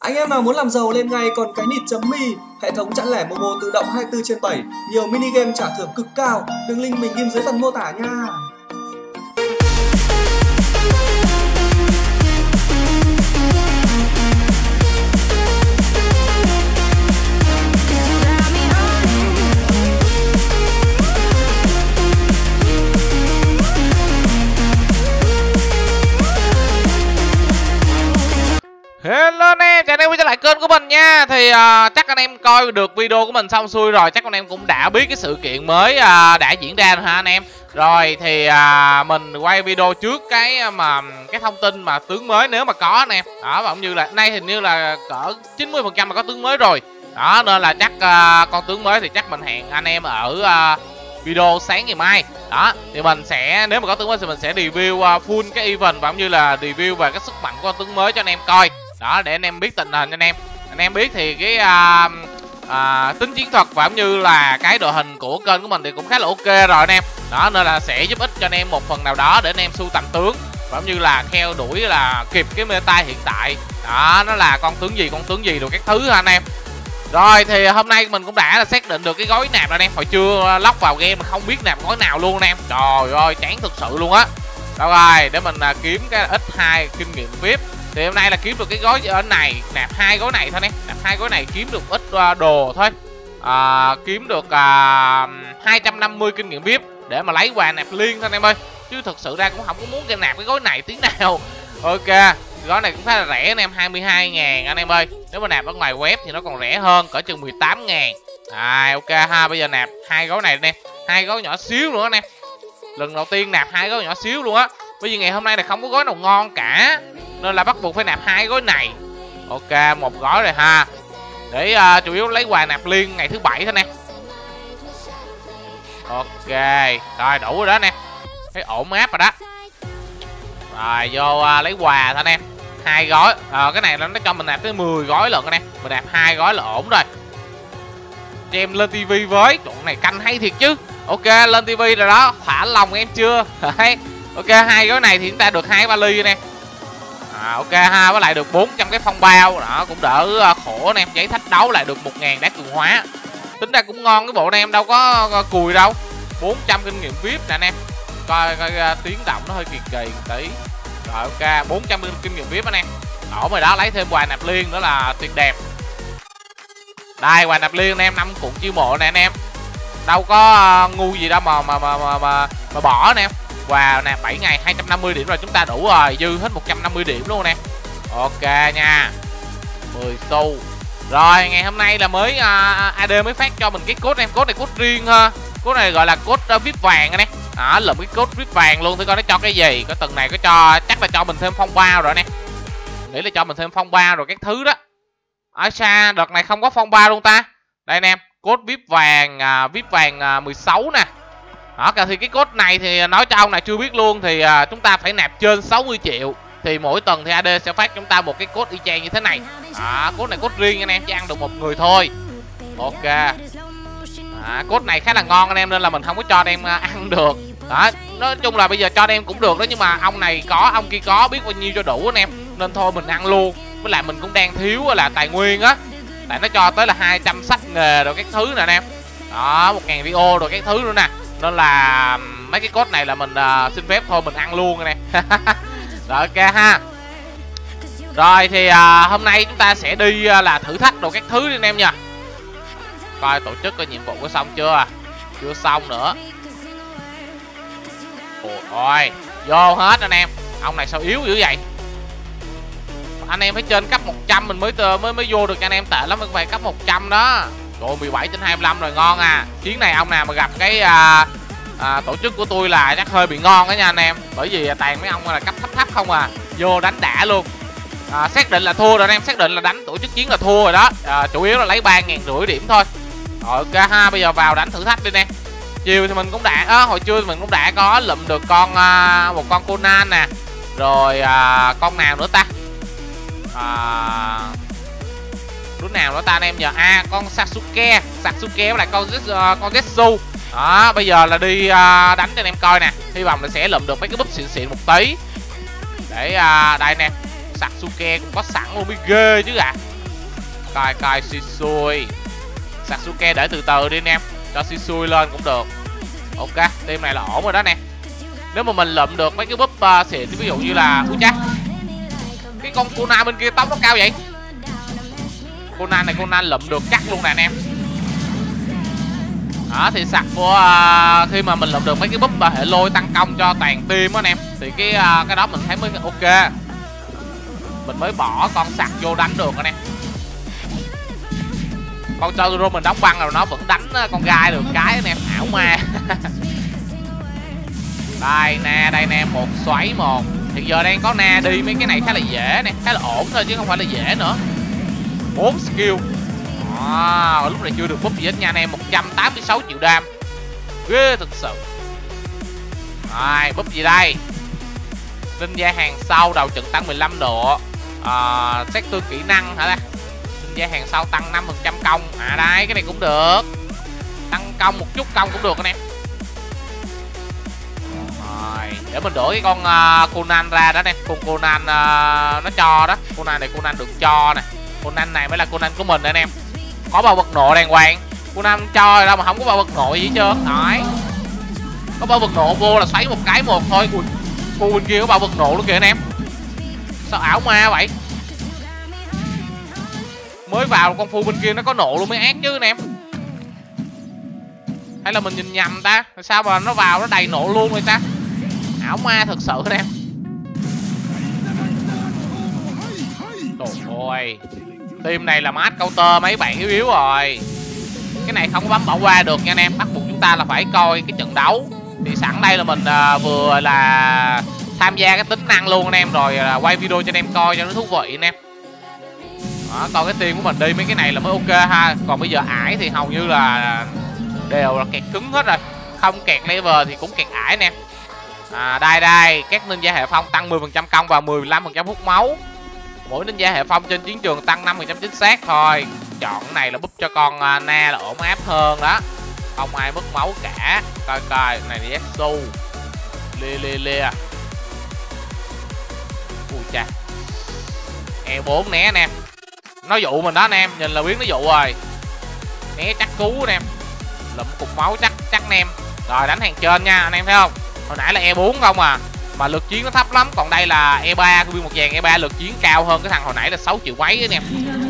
Anh em nào muốn làm giàu lên ngay còn cái nịt.me, hệ thống chẵn lẻ Momo tự động 24/7, nhiều mini game trả thưởng cực cao, đường link mình ghim dưới phần mô tả nha. Hello anh em, chào anh em quay trở lại kênh của mình nha. Thì chắc anh em coi được video của mình xong xuôi rồi, chắc anh em cũng đã biết cái sự kiện mới đã diễn ra rồi hả anh em. Rồi thì mình quay video trước cái thông tin mà tướng mới nếu mà có anh em. Đó, và cũng như là nay hình như là cỡ 90% mà có tướng mới rồi. Đó, nên là chắc con tướng mới thì chắc mình hẹn anh em ở video sáng ngày mai. Đó, thì mình sẽ, nếu mà có tướng mới thì mình sẽ review full cái event và cũng như là review về cái sức mạnh của con tướng mới cho anh em coi. Đó, để anh em biết tình hình anh em biết thì cái tính chiến thuật và cũng như là cái đội hình của kênh của mình thì cũng khá là ok rồi anh em. Đó, nên là sẽ giúp ích cho anh em một phần nào đó để anh em sưu tầm tướng và cũng như là theo đuổi là kịp cái meta hiện tại. Đó, nó là con tướng gì rồi các thứ hả anh em. Rồi thì hôm nay mình cũng đã xác định được cái gói nạp rồi anh em. Hồi chưa lóc vào game mà không biết nạp gói nào luôn anh em. Trời ơi, chán thực sự luôn á. Rồi, để mình kiếm cái x2 kinh nghiệm VIP. Thì hôm nay là kiếm được cái gói ở này, nạp 2 gói này thôi em. Nạp 2 gói này kiếm được ít đồ thôi. Kiếm được 250 kinh nghiệm VIP để mà lấy quà nạp liên thôi anh em ơi. Chứ thực sự ra cũng không có muốn nạp cái gói này tí nào. Ok, gói này cũng khá là rẻ anh em, 22.000 anh em ơi. Nếu mà nạp ở ngoài web thì nó còn rẻ hơn, cỡ chừng 18.000. Ok ha, bây giờ nạp 2 gói này anh em. 2 gói nhỏ xíu nữa anh em. Lần đầu tiên nạp 2 gói nhỏ xíu luôn á. Bởi vì ngày hôm nay là không có gói nào ngon cả, nên là bắt buộc phải nạp 2 gói này. Ok, một gói rồi ha. Để chủ yếu lấy quà nạp liên ngày thứ 7 thôi nè. Ok, rồi đủ rồi đó nè. Thấy ổn áp rồi đó. Rồi vô lấy quà thôi nè. 2 gói. Cái này nó cho mình nạp tới 10 gói lận anh em. Mình nạp 2 gói là ổn rồi. Cho em lên tivi với. Chỗ này canh hay thiệt chứ. Ok, lên tivi rồi đó. Thả lòng em chưa? Ok, 2 gói này thì chúng ta được 2 vali nè. Ok ha, với lại được 400 cái phong bao. Đó, cũng đỡ khổ anh em. Giấy thách đấu lại được 1.000 đá cường hóa. Tính ra cũng ngon cái bộ này em, đâu có cùi đâu. 400 kinh nghiệm VIP nè anh em. Coi tiếng động nó hơi kỳ kỳ một tí. Rồi ok, 400 kinh nghiệm VIP anh em. Ổn rồi đó, lấy thêm quà nạp liên nữa là tuyệt đẹp. Đây, quà nạp liên anh em, 5 cuộn chiêu mộ nè anh em. Đâu có ngu gì đâu mà bỏ anh em. Quà nạp 7 ngày 250 điểm rồi, chúng ta đủ rồi, dư hết 150 điểm luôn nè. Ok nha. 10 xu. Rồi, ngày hôm nay là mới AD mới phát cho mình cái code em, code này code riêng ha. Code này gọi là code VIP vàng anh em. Đó, lượm cái code VIP vàng luôn, thử coi nó cho cái gì. Cái tuần này có cho, chắc là cho mình thêm phong ba rồi nè. Nghĩ là cho mình thêm phong ba rồi các thứ đó. Ở xa đợt này không có phong ba luôn ta. Đây anh em, code VIP vàng 16 nè. Đó, thì cái code này thì nói cho ông này chưa biết luôn thì chúng ta phải nạp trên 60 triệu thì mỗi tuần thì AD sẽ phát chúng ta một cái code y chang như thế này. Code này code riêng anh em, chỉ ăn được một người thôi. Ok. Code này khá là ngon anh em, nên là mình không có cho anh em ăn được. Đó, nói chung là bây giờ cho anh em cũng được đó, nhưng mà ông này có, ông kia có, biết bao nhiêu cho đủ anh em, nên thôi mình ăn luôn. Với lại mình cũng đang thiếu là tài nguyên á, tại nó cho tới là 200 sách nghề rồi các thứ nè anh em. Đó, 1.000 VO rồi các thứ nữa nè. Nên là mấy cái code này là mình xin phép thôi mình ăn luôn nè. Rồi ok ha. Rồi thì hôm nay chúng ta sẽ đi là thử thách đồ các thứ đi anh em nha. Coi tổ chức coi nhiệm vụ có xong chưa. Chưa xong nữa. Ôi, vô hết anh em. Ông này sao yếu dữ vậy. Anh em phải trên cấp 100 mình mới vô được cho anh em, tệ lắm, phải cấp 100 đó. Rồi 17/25 rồi, ngon à. Chuyến này ông nào mà gặp cái tổ chức của tôi là chắc hơi bị ngon đó nha anh em. Bởi vì toàn mấy ông là cấp thấp không à. Vô đánh đã luôn. Xác định là thua rồi anh em, xác định là đánh tổ chức chiến là thua rồi đó. Chủ yếu là lấy 3.500 điểm thôi. Rồi ok ha, bây giờ vào đánh thử thách đi nè. Chiều thì mình cũng đã, hồi trưa thì mình cũng đã có lụm được một con Conan nè. Rồi con nào nữa ta. Đứa nào nữa ta anh em nhờ. Con Sasuke với lại con Zetsu. Đó, bây giờ là đi đánh cho anh em coi nè. Hy vọng là sẽ lụm được mấy cái búp xịn xịn một tí. Để đây nè, Sasuke cũng có sẵn luôn mới ghê chứ ạ. Coi Shisui. Sasuke để từ từ đi anh em, cho Shisui lên cũng được. Ok, team này là ổn rồi đó nè. Nếu mà mình lượm được mấy cái búp xịn, ví dụ như là úi cha, cái con Conan bên kia tóc nó cao vậy. Conan này Conan lượm được chắc luôn nè anh em. Đó thì sặc của khi mà mình lượm được mấy cái búp hệ lôi tăng công cho toàn team á anh em, thì cái đó mình thấy mới ok. Mình mới bỏ con sặc vô đánh được anh em. Con Totoro mình đóng băng rồi nó vẫn đánh con gai được cái anh em, ảo ma. Đây nè, một xoáy một. Hiện giờ đang có na đi mấy cái này khá là dễ nè, khá là ổn thôi chứ không phải là dễ nữa. 4 skill. Lúc này chưa được búp gì hết nha anh em. 186 triệu đam, ghê thực sự. Rồi, búp gì đây? Ninja hàng sau đầu trận tăng 15 độ. Xét tương kỹ năng hả ta? Ninja hàng sau tăng 5% công. Đây, cái này cũng được. Tăng công một chút công cũng được anh em. Rồi, để mình đổi cái con Conan ra đó nè. Con Conan nó cho đó. Conan này Conan được cho nè. Conan này mới là Conan của mình anh em. Có bao vật nộ đàng hoàng. Conan cho rồi đâu mà không có bao vật nộ gì hết trơn. Đấy, có bao vật nộ vô là xoáy một cái một thôi. Ui, cô bên kia có bao vật nộ luôn kìa anh em. Sao ảo ma vậy? Mới vào con phu bên kia nó có nộ luôn mới ác chứ anh em. Hay là mình nhìn nhầm ta? Sao mà nó vào nó đầy nộ luôn rồi ta? Ảo ma thật sự anh em. Trời ơi, team này là mát counter mấy bạn yếu yếu rồi. Cái này không có bấm bỏ qua được nha anh em. Bắt buộc chúng ta là phải coi cái trận đấu. Thì sẵn đây là mình vừa là tham gia cái tính năng luôn anh em, rồi quay video cho anh em coi cho nó thú vị anh em. Đó, coi cái team của mình đi mấy cái này là mới ok ha. Còn bây giờ ải thì hầu như là đều là kẹt cứng hết rồi. Không kẹt level thì cũng kẹt ải anh em. Đây, các ninja hệ phong tăng 10% công và 15% hút máu. Mỗi ninja hệ phong trên chiến trường tăng 5% chính xác thôi. Chọn cái này là búp cho con Na là ổn áp hơn đó. Không ai mất máu cả. Coi này là Zetsu. Lia. Ui cha. E4 né anh em. Nó dụ mình đó anh em, nhìn là biết nó dụ rồi. Né chắc cứu anh em. Lụm cục máu chắc anh em. Rồi đánh hàng trên nha anh em thấy không? Hồi nãy là E4 không à, mà lực chiến nó thấp lắm. Còn đây là E3, nguyên một dàn E3 lực chiến cao hơn cái thằng hồi nãy là 6 triệu mấy anh em.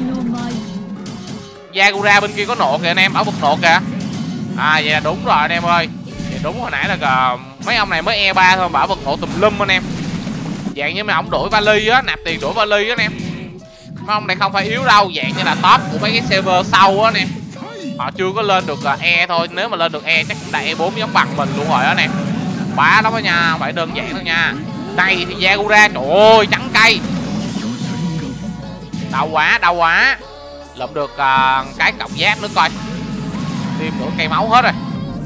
Yagura bên kia có nộ kìa anh em, bảo vật nộ kìa. Vậy là đúng rồi anh em ơi. Vậy đúng, hồi nãy là mấy ông này mới E3 thôi, bảo vật nộ tùm lum anh em. Dạng như mấy ông đổi vali á, nạp tiền đổi vali á anh em. Mấy ông này không phải yếu đâu, dạng như là top của mấy cái server sau á anh em. Họ chưa có lên được E thôi, nếu mà lên được E chắc cũng là E4 giống bằng mình luôn rồi đó nè. Bá lắm đó nha, không phải đơn giản đâu nha. Đây thì Yagura, trời ơi, trắng cây. Đau quá. Lượm được cái cọng giáp nữa coi. Thêm nửa cây máu hết rồi.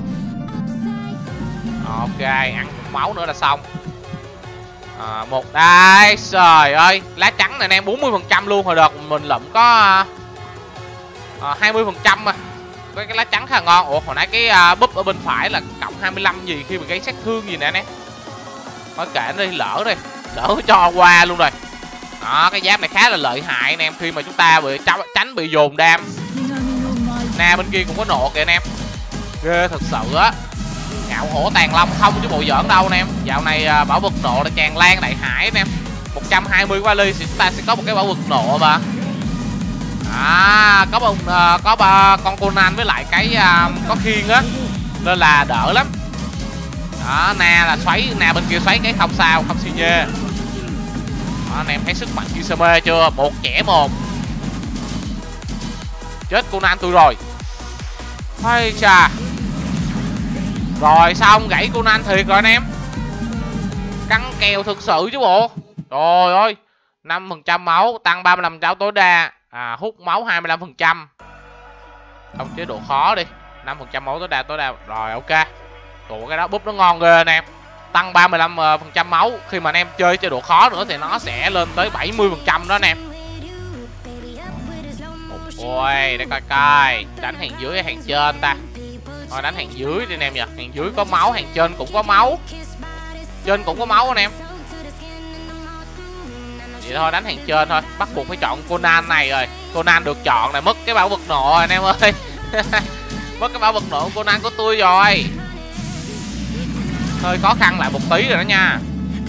Ok, ăn máu nữa là xong. Một đây, trời ơi, lá trắng này anh em, 40% luôn. Hồi đợt mình lượm có 20% mà. Cái lá trắng khá là ngon. Ủa, hồi nãy cái búp ở bên phải là cộng 25 gì khi mình gây sát thương gì nè anh em. Thôi kệ nó đi, lỡ cho qua luôn rồi. Đó, cái giáp này khá là lợi hại anh em, khi mà chúng ta bị tránh bị dồn đam. Na bên kia cũng có nộ kìa anh em. Ghê thật sự á. Ngạo hổ tàn long không chứ bộ giỡn đâu anh em. Dạo này bảo vật nộ là tràn lan đại hải anh em. 120 vali thì chúng ta sẽ có một cái bảo vật nộ mà. Có ba con Conan với lại cái có khiên á, nên là đỡ lắm. Đó, Na là xoáy, Na bên kia xoáy cái không sao, không xi nhê. Đó, anh em thấy sức mạnh Kisame chưa? Một chẻ một. Chết Conan tôi rồi. Hay chà. Rồi xong, gãy Conan thiệt rồi anh em. Căng kèo thực sự chứ bộ. Trời ơi, 5% máu, tăng 35% tối đa. Hút máu 25%. Không chế độ khó đi. 5% máu tối đa. Rồi ok. Tụi cái đó búp nó ngon ghê anh em. Tăng 35% máu. Khi mà anh em chơi chế độ khó nữa thì nó sẽ lên tới 70% đó anh em. Ôi, để coi. Đánh hàng dưới hay hàng trên ta? Thôi đánh hàng dưới đi anh em nhỉ. Hàng dưới có máu, hàng trên cũng có máu. Trên cũng có máu anh em. Vậy thôi, đánh hàng trên thôi. Bắt buộc phải chọn Conan này rồi. Conan được chọn này, mất cái bảo vật nộ rồi anh em ơi. Mất cái bảo vật nộ Conan của tôi rồi. Hơi khó khăn lại một tí rồi đó nha.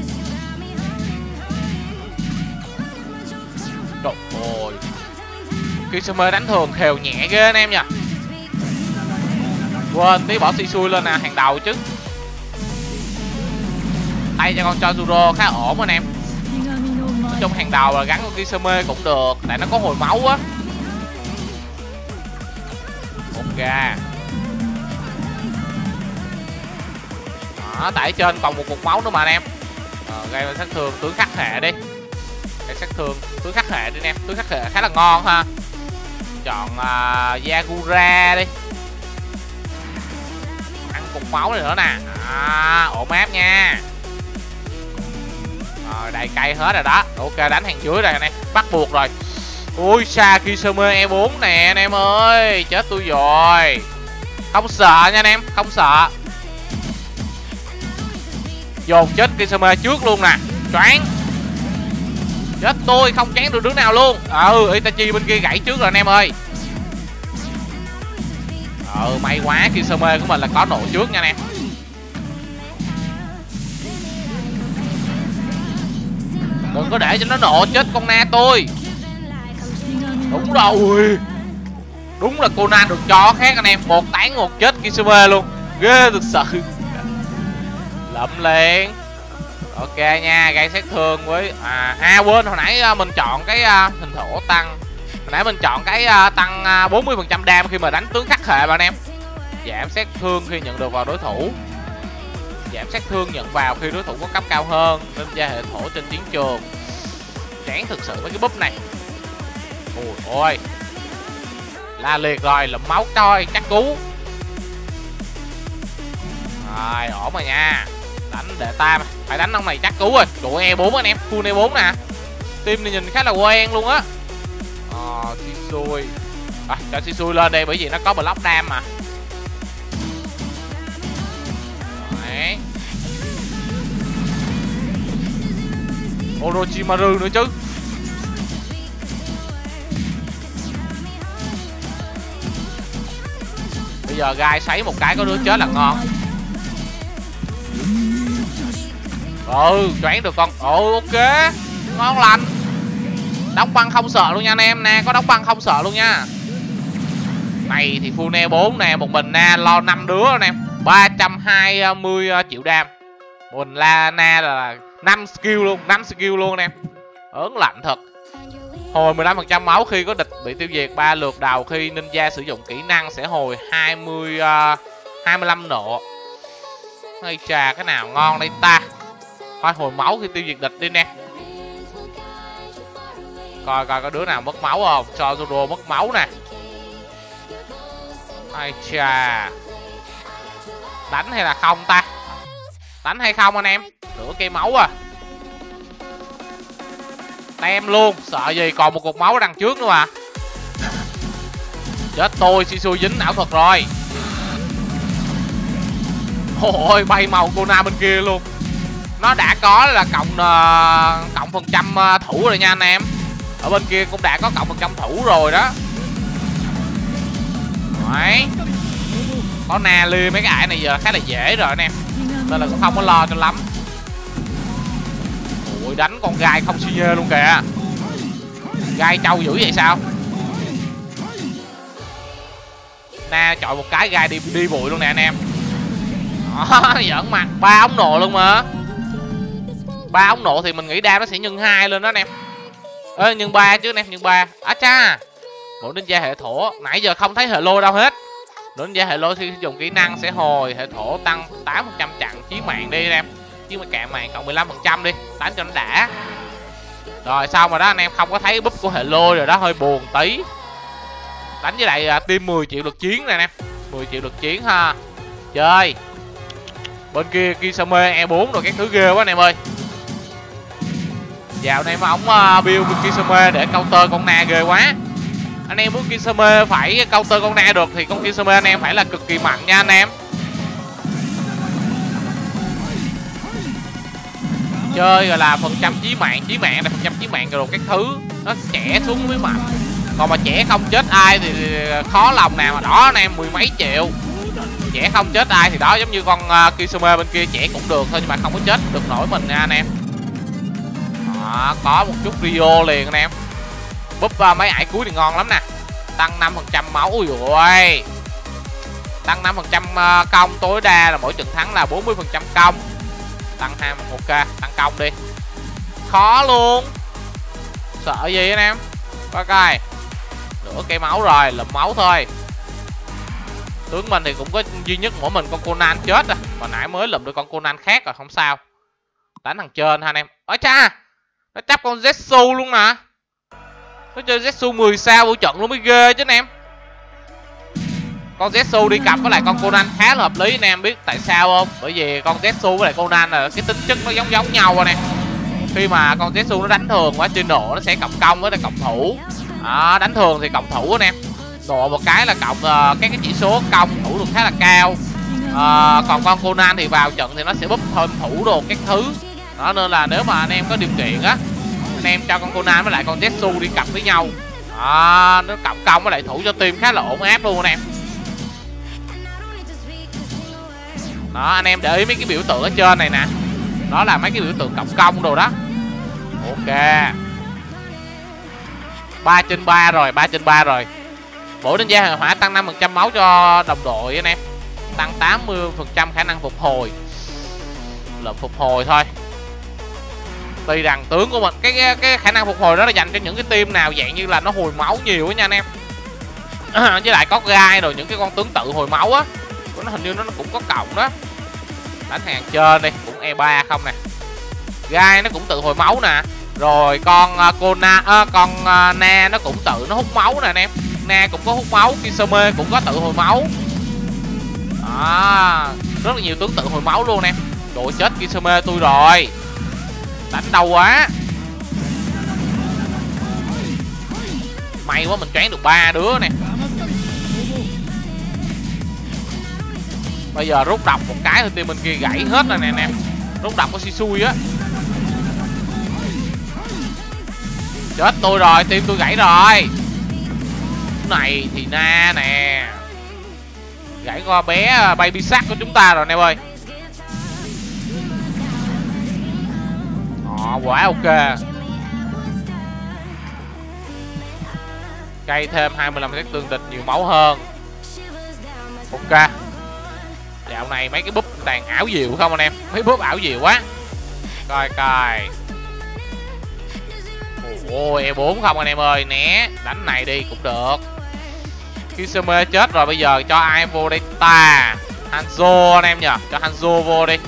Trời ơi, Kisame đánh thường khều nhẹ ghê anh em nha. Quên tí bỏ Shisui lên nè, hàng đầu chứ. Tay cho con Chojuro khá ổn anh em. Nói chung hàng đầu là gắn con Kisame cũng được, tại nó có hồi máu á. Ok. Đó, tại trên còn một cục máu nữa mà anh em. Gây sát thương tướng khắc hệ đi. Gây sát thương tướng khắc hệ đi anh em. Tướng khắc hệ khá là ngon ha. Chọn Yagura đi. Ăn cục máu này nữa nè. Ổn áp nha. Rồi đầy cây hết rồi đó. Ok, đánh hàng dưới rồi anh em. Bắt buộc rồi. Ui xa, Kisame E4 nè anh em ơi. Chết tôi rồi. Không sợ nha anh em, không sợ. Dồn chết Kisame trước luôn nè. Choáng. Chết tôi, không chán được đứa nào luôn. Itachi bên kia gãy trước rồi anh em ơi. May quá, Kisame của mình là có nổ trước nha anh em. Đừng có để cho nó nổ chết con Na tôi. Đúng rồi. Đúng là Conan được cho khác anh em. Một tán một chết Kisame luôn. Ghê thực sự. Lậm liền. Ok nha, gây sát thương với quên hồi nãy mình chọn cái hình thổ tăng. Hồi nãy mình chọn cái tăng 40% đam khi mà đánh tướng khắc hệ mà anh em. Giảm sát thương khi nhận được vào đối thủ. Giảm sát thương nhận vào khi đối thủ có cấp cao hơn. Nên gia hệ thổ trên chiến trường. Chán thực sự với cái búp này. Ôi ôi. La liệt rồi, lụm máu coi, chắc cú. Rồi, ổn rồi nha. Đánh để tam, phải đánh ông này chắc cứu rồi. Tụi E4 anh em, full E4 nè. Team này nhìn khá là quen luôn á. Shisui. Cho Shisui lên đây bởi vì nó có block dam mà. Đấy. Orochimaru nữa chứ. Bây giờ gai sấy một cái có đứa chết là ngon. Choáng được con. Ok. Ngon lành. Đóng băng không sợ luôn nha anh em nè. Có đóng băng không sợ luôn nha. Này thì full E4 nè. Một mình Na lo 5 đứa anh em. 320 triệu đam. Mình la Na là 5 skill luôn. 5 skill luôn anh em. Ớn lạnh thật. Hồi 15% máu khi có địch bị tiêu diệt 3 lượt đầu. Khi ninja sử dụng kỹ năng sẽ hồi 25 nộ. Hay chà, cái nào ngon đây ta. Thôi hồi máu khi tiêu diệt địch đi nè. Coi coi có đứa nào mất máu không. Cho Zoro mất máu nè. Ai chà. Đánh hay là không ta. Đánh hay không anh em. Nửa cây máu à. Tem luôn. Sợ gì, còn một cục máu đằng trước nữa mà. Chết tôi, Shisui dính ảo thuật rồi. Ôi bay màu Conan bên kia luôn. Nó đã có là cộng phần trăm thủ rồi nha anh em. Ở bên kia cũng đã có cộng phần trăm thủ rồi đó. Đấy. Có Na lia mấy cái ải này giờ khá là dễ rồi anh em. Nên là cũng không có lo cho lắm. Ui đánh con gai không xi nhê luôn kìa. Gai trâu dữ vậy sao. Na chọi một cái gai đi bụi luôn nè anh em. Đó, giỡn mặt. 3 ống nộ luôn mà. 3 ống nộ thì mình nghĩ đam nó sẽ nhân 2 lên đó anh em. Nhân 3 chứ anh em, nhân 3. Cha. Bộ ninja hệ thổ nãy giờ không thấy hệ lôi đâu hết. Ninja hệ lôi khi dùng kỹ năng sẽ hồi hệ thổ tăng 8% chặn chí mạng đi anh em. Chứ mà cạn mạng cộng 15% đi, đánh cho nó đã. Rồi xong rồi đó anh em, không có thấy búp của hệ lôi rồi đó, hơi buồn tí. Đánh với lại team 10 triệu lượt chiến này anh em. 10 triệu lượt chiến ha. Chơi. Bên kia Kisame E4 rồi các thứ ghê quá anh em ơi. Dạo này mà ổng build Kisame để counter con Na ghê quá. Anh em muốn Kisame phải counter con Na được thì con Kisame anh em phải là cực kỳ mạnh nha anh em. chơi gọi là phần trăm chí mạng là phần trăm chí mạng rồi các thứ nó chẻ xuống với mạnh. Còn mà chẻ không chết ai thì khó lòng nào mà đó anh em, 10 mấy triệu. Chẻ không chết ai thì đó giống như con Kisame bên kia chẻ cũng được thôi nhưng mà không có chết được nổi mình nha anh em. Đó, có một chút Rio liền anh em. Búp mấy ải cuối thì ngon lắm nè. Tăng 5% máu. Ui ôi. Tăng 5% công tối đa là mỗi trận thắng là 40% công. Tăng 2 ok, tăng công đi. Khó luôn. Sợ gì anh em. Coi coi. Nửa cây máu rồi, lụm máu thôi. Tướng mình thì cũng có duy nhất mỗi mình con Conan chết à. Mà nãy mới lụm được con Conan khác rồi, không sao. Đánh thằng trên ha anh em. Ôi cha. Nó chấp con Zetsu luôn nè. Nó chơi Zetsu 10 sao vô trận luôn mới ghê chứ anh em. Con Zetsu đi cặp với lại con Conan khá là hợp lý anh em biết tại sao không? Bởi vì con Zetsu với lại Conan là cái tính chất nó giống nhau anh em. Khi mà con Zetsu nó đánh thường quá trên nộ nó sẽ cộng công với lại cộng thủ. Đó, đánh thường thì cộng thủ anh em. Nộ một cái là cộng các cái chỉ số công thủ được khá là cao. Còn con Conan thì vào trận thì nó sẽ búp thêm thủ đồ các thứ. Đó nên là nếu mà anh em có điều kiện á, anh em cho con Conan với lại con Zetsu đi cặp với nhau. Đó, nó cộng công với lại thủ cho team khá là ổn áp luôn anh em. Đó, anh em để ý mấy cái biểu tượng ở trên này nè. Đó là mấy cái biểu tượng cộng công đồ đó. Ok. 3/3 rồi, 3/3 rồi. Mỗi đánh giá hàng hỏa tăng 5% máu cho đồng đội anh em. Tăng 80% khả năng phục hồi. Lượm phục hồi thôi. Tuy rằng tướng của mình cái khả năng phục hồi đó là dành cho những cái team nào dạng như là nó hồi máu nhiều á nha anh em. Với lại có gai rồi những cái con tướng tự hồi máu á. Nó hình như nó cũng có cộng đó. Đánh hàng trên đi, cũng E3 không nè. Gai nó cũng tự hồi máu nè. Rồi con con Na nó cũng tự nó hút máu nè anh em. Na cũng có hút máu, Kisame cũng có tự hồi máu. Đó, rất là nhiều tướng tự hồi máu luôn em. Đội chết Kisame tôi rồi. Đánh đau quá. May quá mình choáng được 3 đứa nè. Bây giờ rút độc một cái thì team bên kia gãy hết rồi nè nè. Rút độc có xui á. Chết tôi rồi, team tôi gãy rồi. Này thì Na nè. Gãy con bé Baby Shark của chúng ta rồi anh em ơi. Quá ok. Cây thêm 25 xét tương địch nhiều máu hơn. Ok. Dạo này mấy cái búp toàn ảo diệu không anh em. Mấy búp ảo diệu quá. Coi coi. Ôi E4 không anh em ơi. Né. Đánh này đi cũng được. Kisame chết rồi. Bây giờ cho ai vô đây ta. Hanzo anh em nhờ. Cho Hanzo vô đi.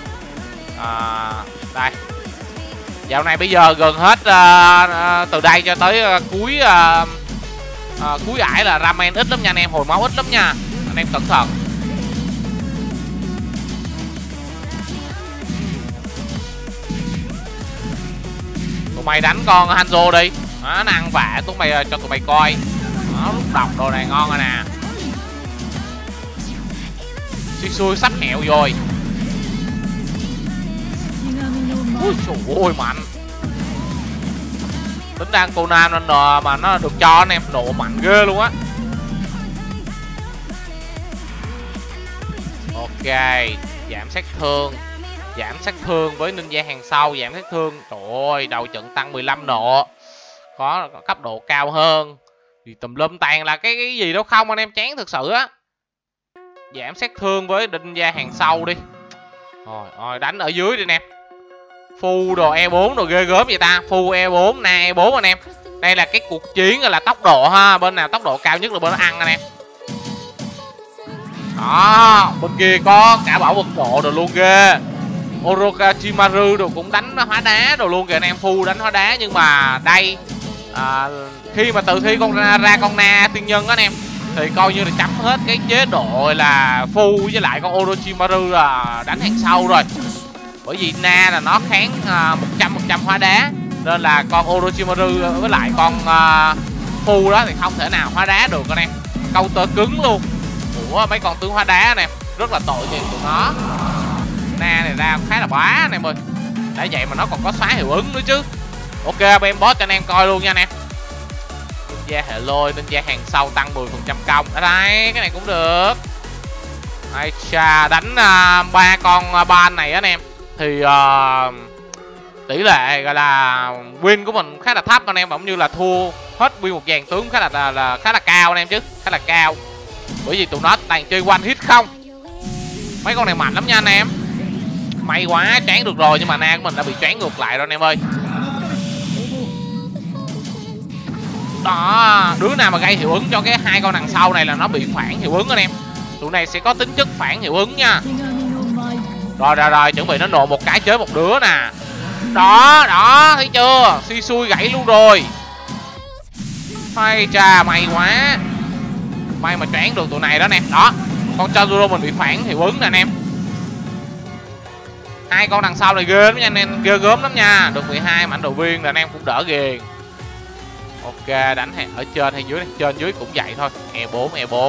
Đây. Dạo này bây giờ gần hết từ đây cho tới cuối cuối ải là Ramen ít lắm nha anh em. Hồi máu ít lắm nha. Anh em cẩn thận. Tụi mày đánh con Hanzo đi. Đó, nó ăn vạ tụi mày cho tụi mày coi. Đó, rút độc đồ này ngon rồi nè. Xui sắp hẹo rồi. Ui trời ơi mạnh. Tính đang Conan nên mà nó được cho anh em nộ mạnh ghê luôn á. Ok. Giảm sát thương. Giảm sát thương với ninja hàng sau. Giảm sát thương. Trời ơi đầu trận tăng 15 nộ. Có cấp độ cao hơn. Thì tùm lum toàn là cái gì đâu không anh em, chán thực sự á. Giảm sát thương với ninja hàng sau đi. Rồi đánh ở dưới đi anh em. Phu đồ E4 đồ ghê gớm vậy ta. Phu E4, Na E4 anh em. Đây là cái cuộc chiến là tốc độ ha. Bên nào tốc độ cao nhất là bên nó ăn anh em. Đó, bên kia có cả bảo vật độ đồ luôn ghê. Orochimaru đồ cũng đánh hóa đá đồ luôn kìa anh em. Phu đánh hóa đá nhưng mà đây khi mà từ thi ra con Na tiên nhân á anh em thì coi như là chấm hết cái chế độ là Phu với lại con Orochimaru là đánh hàng sau rồi. Bởi vì Na là nó kháng 100% hóa đá. Nên là con Orochimaru với lại con Phu đó thì không thể nào hóa đá được anh em. Counter cứng luôn của mấy con tướng hóa đá anh em. Rất là tội nghiệp tụi nó. Na này ra khá là bá anh em ơi. Đã vậy mà nó còn có xóa hiệu ứng nữa chứ. Ok, bên boss cho anh em coi luôn nha anh em. Ninja hệ lôi, ninja hàng sau tăng 10% công. Ở đây, cái này cũng được. Ai cha, đánh 3 con ban này á anh em. Thì tỷ lệ gọi là win của mình khá là thấp anh em, cũng như là thua hết nguyên một dàn tướng khá là cao anh em chứ, khá là cao. Bởi vì tụi nó toàn chơi one hit không. Mấy con này mạnh lắm nha anh em. May quá, choáng được rồi, nhưng mà na của mình đã bị choáng ngược lại rồi anh em ơi. Đó, đứa nào mà gây hiệu ứng cho cái hai con đằng sau này là nó bị phản hiệu ứng anh em. Tụi này sẽ có tính chất phản hiệu ứng nha. Rồi, chuẩn bị nó nổ một cái chế một đứa nè. Đó, thấy chưa? Suy xui gãy luôn rồi. Hay chà, may quá. May mà choáng được tụi này đó nè. Đó, con Chazuro mình bị phản hiệu ứng nè anh em. Hai con đằng sau này ghê lắm nha anh em, ghê gớm lắm nha. Được 12 mảnh đồ viên là anh em cũng đỡ ghiền. Ok, đánh ở trên hay dưới này? Trên dưới cũng vậy thôi. E4,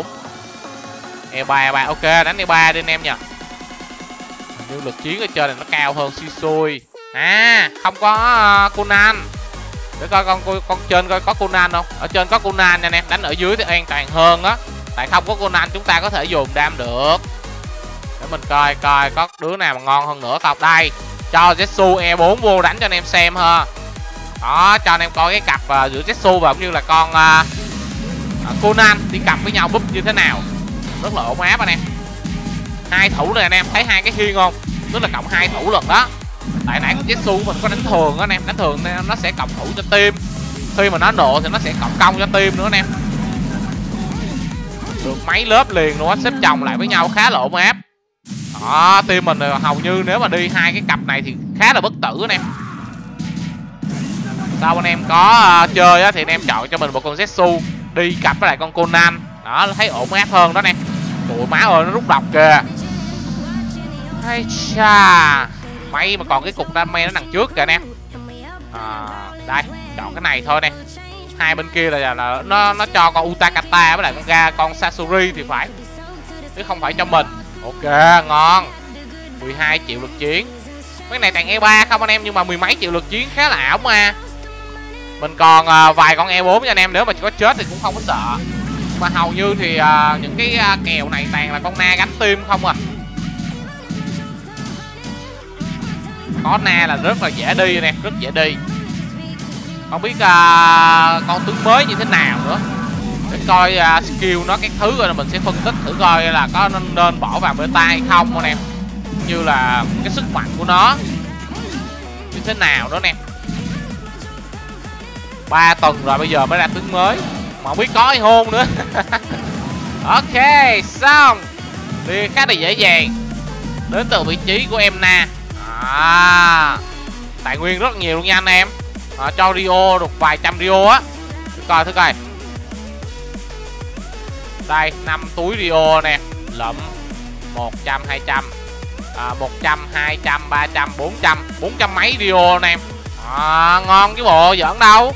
E3, ok, đánh E3 đi anh em nha. Như lực chiến ở trên này nó cao hơn suy xui. Không có Conan. Để coi con trên coi có Conan không. Ở trên có Conan nha anh em, đánh ở dưới thì an toàn hơn á. Tại không có Conan chúng ta có thể dồn đam được. Để mình coi có đứa nào mà ngon hơn nữa không. Đây, cho Zetsu E4 vô đánh cho anh em xem ha. Đó, cho anh em coi cái cặp giữa Zetsu và cũng như là con Conan đi cặp với nhau búp như thế nào. Rất là ổn áp anh em. Hai thủ này anh em thấy hai cái khiên không? Tức là cộng 2 thủ lần đó. Tại nãy con Zetsu mình có đánh thường đó anh em, đánh thường nên nó sẽ cộng thủ cho team. Khi mà nó nổ thì nó sẽ cộng công cho team nữa anh em. Được mấy lớp liền luôn á, xếp chồng lại với nhau khá là ổn áp. Đó, team mình hầu như nếu mà đi hai cái cặp này thì khá là bất tử anh em. Sau anh em có chơi á, thì anh em chọn cho mình một con Zetsu đi cặp với lại con Conan. Đó, thấy ổn áp hơn đó nè. Tụi má ơi, nó rút độc kìa. Hay cha, may mà còn cái cục đam-mê nó đằng trước kìa anh em. Đây, chọn cái này thôi nè. Hai bên kia là nó cho con Utakata với lại con Sasori thì phải, chứ không phải cho mình. Ok, ngon. 12 triệu lực chiến. Cái này toàn E3 không anh em, nhưng mà 10 mấy triệu lực chiến khá là ảo mà. Mình còn vài con E4 cho anh em, nếu mà có chết thì cũng không có sợ. Mà hầu như thì những cái kèo này toàn là con Na gánh team không à. Có Na là rất là dễ đi nè, rất dễ đi. Không biết con tướng mới như thế nào nữa. Để coi skill nó các thứ rồi mình sẽ phân tích thử coi là có nên bỏ vào beta hay không anh em. Như là cái sức mạnh của nó như thế nào đó nè. 3 tuần rồi bây giờ mới ra tướng mới mà không biết có hay hôn nữa. Ok, xong. Thì khá là dễ dàng. Đến từ vị trí của em Na. Tài nguyên rất nhiều luôn nha anh em. Cho Rio được vài trăm Rio á. Thử coi. Đây, 5 túi Rio nè. Lụm 100, 200 100, 200, 300, 400 400 mấy Rio nè em. Ngon chứ bộ, giỡn đâu.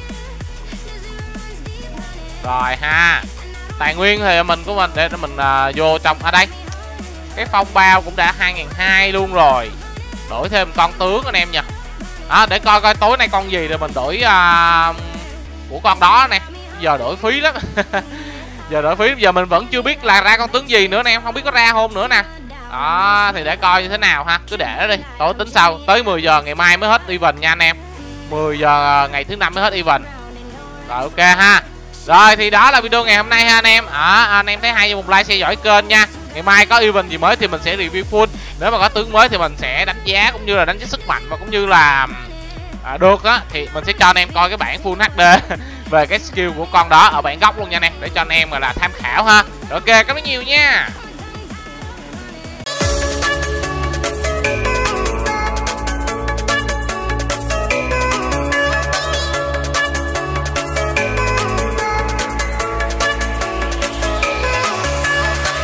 Rồi ha. Tài nguyên thì mình của mình để mình vô trong ở đây. Cái phong bao cũng đã 2.200 luôn rồi. Đổi thêm con tướng anh em nha. Để coi tối nay con gì rồi mình đổi của con đó nè. Giờ đổi phí lắm. Giờ mình vẫn chưa biết là ra con tướng gì nữa nè em, không biết có ra không nữa nè. Đó, thì để coi như thế nào ha, cứ để đó đi, tối tính sau. Tới 10 giờ ngày mai mới hết event nha anh em. 10 giờ ngày thứ năm mới hết event. Rồi ok ha. Rồi thì đó là video ngày hôm nay ha anh em. Anh em thấy hay, một like, share, dõi kênh nha. Ngày mai có event gì mới thì mình sẽ review full. Nếu mà có tướng mới thì mình sẽ đánh giá cũng như là đánh giá sức mạnh, và cũng như là được á thì mình sẽ cho anh em coi cái bản full HD về cái skill của con đó ở bản gốc luôn nha anh em, để cho anh em là tham khảo ha. Rồi ok, cảm ơn nhiều nha.